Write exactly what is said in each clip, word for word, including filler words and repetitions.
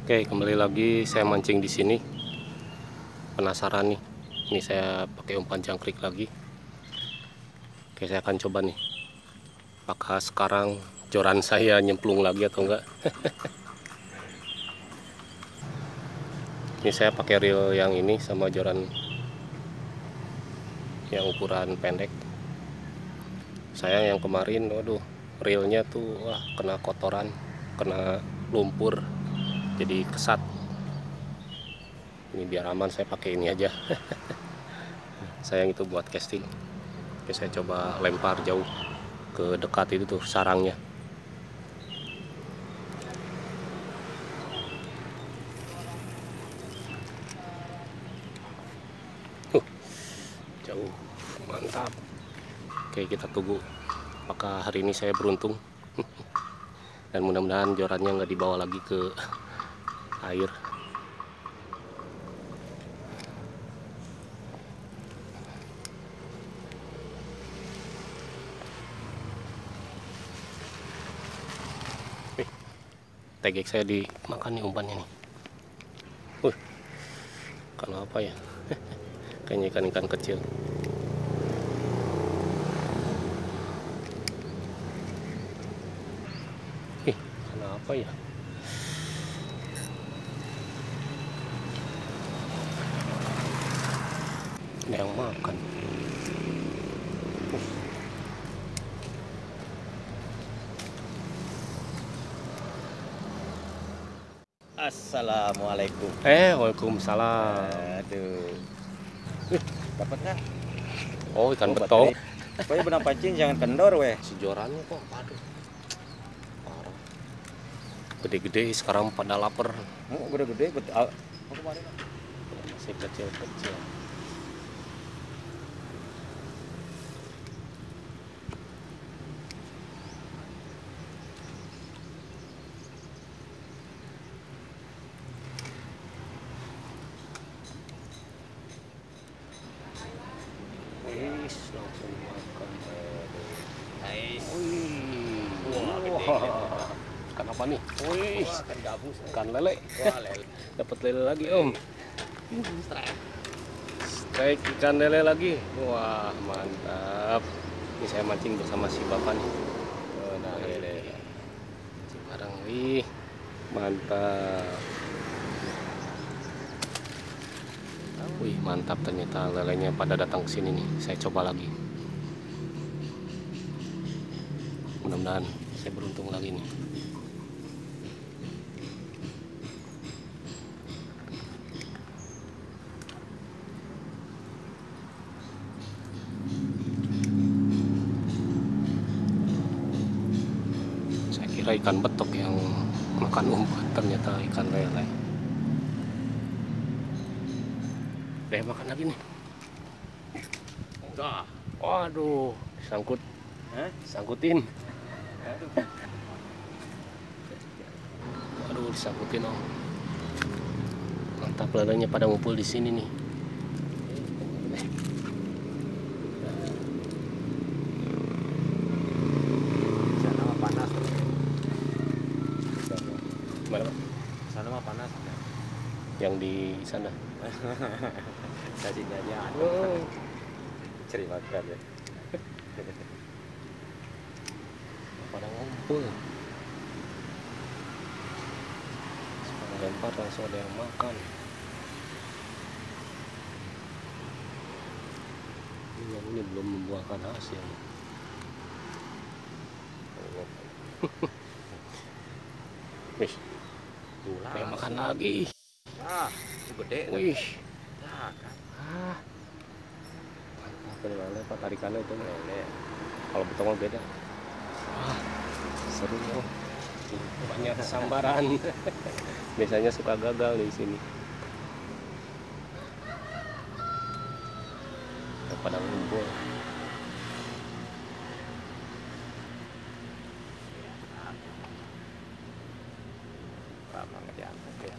Oke, kembali lagi saya mancing di sini. Penasaran nih. Ini saya pakai umpan jangkrik lagi. Oke, saya akan coba nih. Apakah sekarang joran saya nyemplung lagi atau enggak? Ini saya pakai reel yang ini sama joran yang ukuran pendek. Sayang yang kemarin, waduh, reelnya tuh wah kena kotoran, kena lumpur, jadi kesat. Ini biar aman saya pakai ini aja. Sayang itu buat casting. Oke, saya coba lempar jauh ke dekat itu tuh sarangnya. Uh, jauh, mantap. Oke, kita tunggu apakah hari ini saya beruntung. Dan mudah-mudahan jorannya nggak dibawa lagi ke air. Tegek saya dimakan nih umpannya nih. Uh, kenapa ya? Kayaknya ikan-ikan kecil. Ih, kenapa ya? Ada yang makan. Uh. Assalamualaikum. Eh, waalaikumsalam. Aduh. Dapat nggak? Oh, ikan Oh, betung. pokoknya benang pancing jangan kendor weh. Si jorannya kok, aduh. Parah. Gede-gede sekarang pada lapar. Oh, gede-gede betul. Oh, kemarin. Masih kecil-kecil. Wih, langsung makan. Nice. Wih. Wah, gede. Wah. Ikan apa nih? Wih, Ikan gabus. ikan lele. Wah, lele. Dapat lele lagi, Om. Strike. Strike ikan lele lagi. Wah, mantap. Ini saya mancing bersama si bapak nih. Oh, nah, lele. Sekarang, wih, mantap. Wih, mantap, ternyata lelenya pada datang ke sini nih. Saya coba lagi. Mudah-mudahan saya beruntung lagi nih. Saya kira ikan betok yang makan umpan, ternyata ikan lele. Udah makan lagi nih. Enggak. Waduh, sangkut, Hah? sangkutin. Aduh. Aduh, disangkutin, Om. Mantap, lelenya pada ngumpul di sini nih. Sana mah panas. Gimana, Pak? Sana mah panas. Yang di sana. Kasihnya aja. Oh. Cari makan ya. Pada ngumpul. Sekarang lempar langsung ada yang makan. Ini yang ini belum membuahkan hasil. Wih, Pulang. yang makan lagi. Ah, itu gede. Wih, Nah, kan. ah, mantap lele, Pak, tarikannya itu lele. Kalau betung mah beda. Ah, seru loh. Banyak sambaran. Biasanya suka gagal di sini. Pada ngumpul. Lama diangkat ya.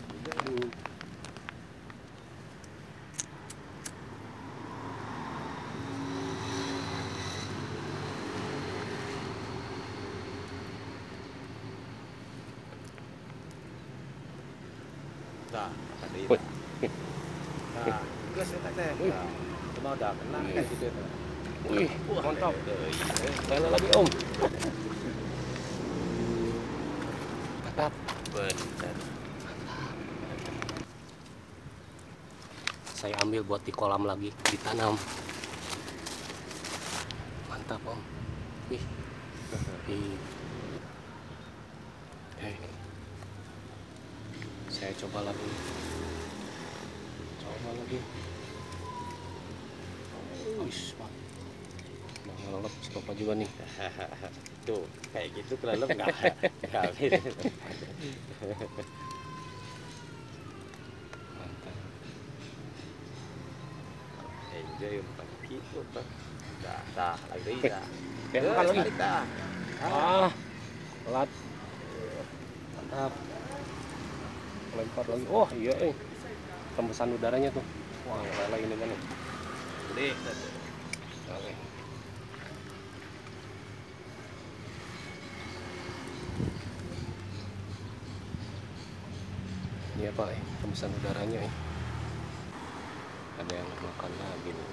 tadi. Wih. Nah, gas eta teh. Wih. Nah, cuma udah kena Wih. gitu. Wih, mantap. Deui. Lele lagi om. Mantap. Bener. Saya ambil buat di kolam lagi, ditanam. Mantap om. Wih. Ih. Eh, ini. Saya coba lagi. Coba lagi. Wih, mantap. Ngelelep stopnya juga nih. Tuh, kayak gitu kelelep enggak? Enggak. Mantap. Enjoy umpan gitu, Pak. Dah, dah, lagi dah. Ya, makan lagi. Balik dah. Ah, telat. Mantap. Lempar lagi. Oh iya, eh. Tembusan udaranya tuh. Wah, lele ini mana? Gede. Oke. Ini apa? Eh, tembusan udaranya. Eh. Ada yang makan lagi nih.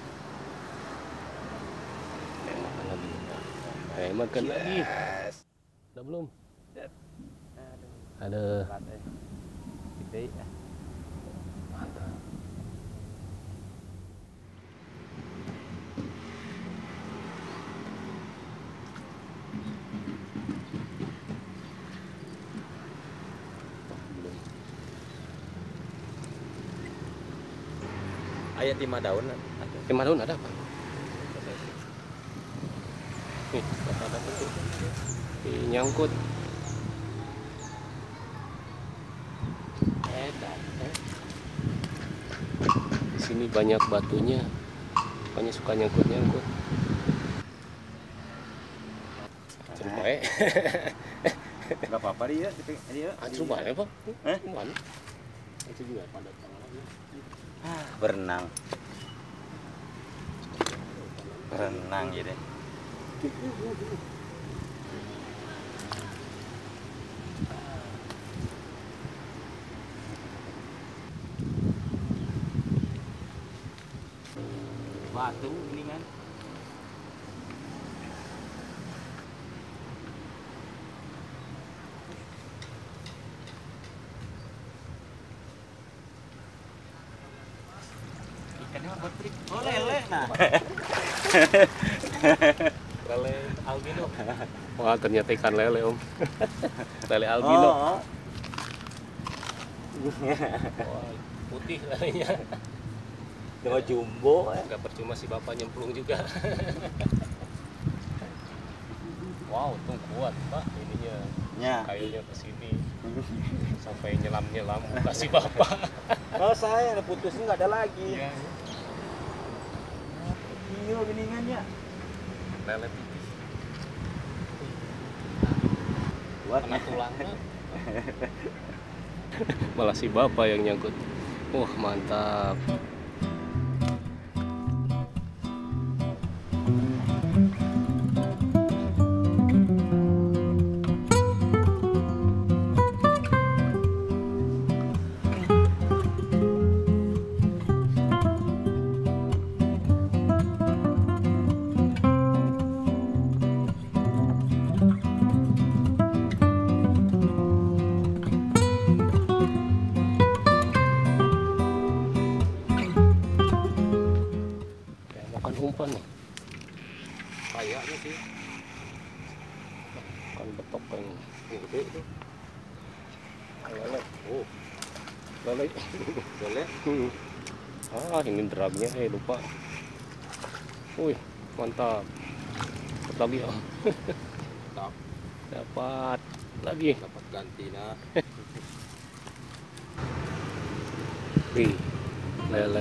Ada yang makan lagi. Ada yang makan lagi. Yes. Udah belum? Aduh, Ada. berat, eh. Gede. eh. Mantap. Belum. Ayat lima daun ada. Lima daun ada apa? Nih, ada apa tuh? Ih, nyangkut. Eh, eh. Di sini banyak batunya, makanya suka nyangkut-nyangkut. Seru bae. Enggak apa-apa dia, dia. Seru bae, Pak. Eh? Mana? Itu juga pada tangan lagi. Berenang. Berenang gitu. Batu ini kan. Ikannya buat trik. Oh, lele nah. Lele albino. Wah, ternyata ikan lele, Om. Lele albino. Oh. Wah, putih lelenya. Cuma jumbo ya. Nggak percuma si bapak nyemplung juga. Wow, tuh kuat, Pak. Ininya Ya. kayunya ke sini. Sampai nyelam-nyelam kasih bapak. Oh, saya ada putusnya nggak ada lagi. Iya. Iya, geningannya. Lele tipis. Buat Kena tulangnya. Malah si bapak yang nyangkut. Wah, mantap. Makan umpan nih. kayaknya sih. Makan betok kan. Gede itu. Lele. Oh, Lele. boleh. Hmm. Ah, ini dragnya, eh lupa. Wih, mantap. Dapat lagi om. Dapat. Dapat lagi. Dapat ganti nah. Wih, lele.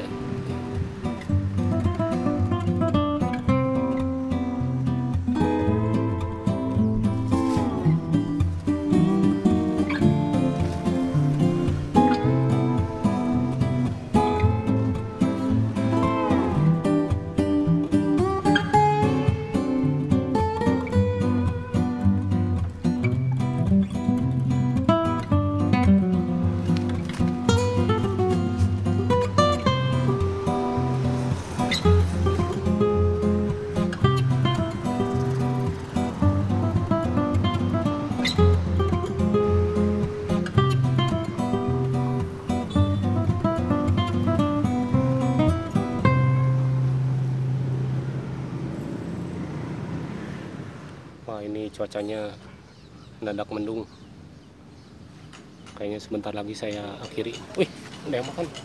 Ini cuacanya mendadak mendung. Kayaknya sebentar lagi saya akhiri. Wih, udah yang makan.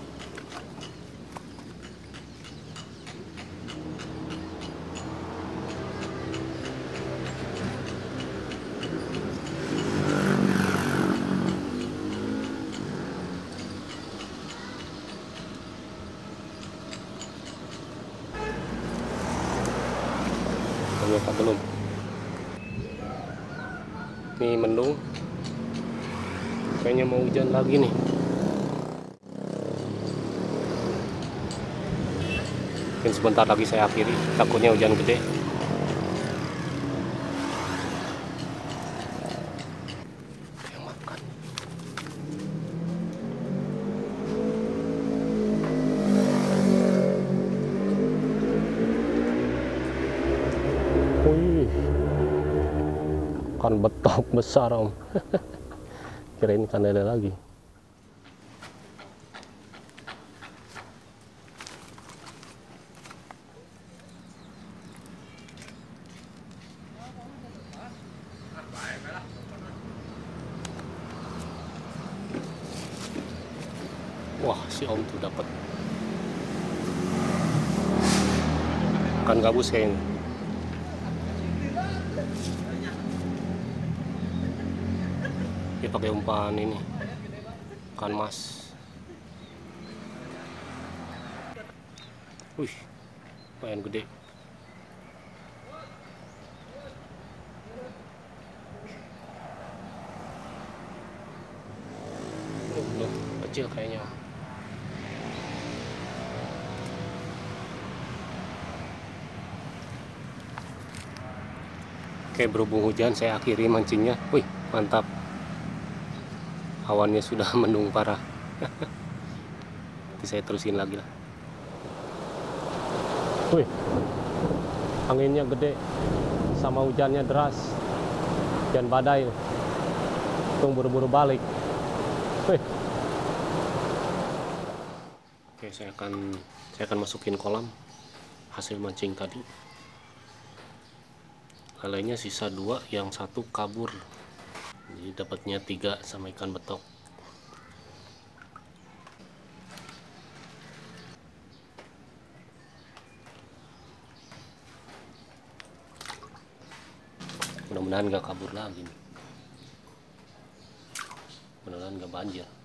Ternyata belum. Ini mendung. Kayaknya mau hujan lagi nih. Mungkin sebentar lagi saya akhiri. Takutnya hujan gede. Yang makan. Wih, ikan betok besar om. Kirain ikan lele lagi. Wah, si om tuh dapat ikan gabus kayaknya. Dia pakai umpan ini, ikan mas. Wih, lumayan gede. Oh, belum kecil kayaknya. Oke, berhubung hujan saya akhiri mancingnya. Wih, mantap. Awannya sudah mendung parah. Nanti saya terusin lagi lah. Wih, anginnya gede sama hujannya deras. Hujan badai. Tung buru-buru balik. Wih. Oke, saya akan saya akan masukin kolam hasil mancing tadi. Lelenya sisa dua, yang satu kabur. Jadi dapatnya tiga sama ikan betok. Mudah-mudahan gak kabur lagi nih. Mudah-mudahan gak banjir.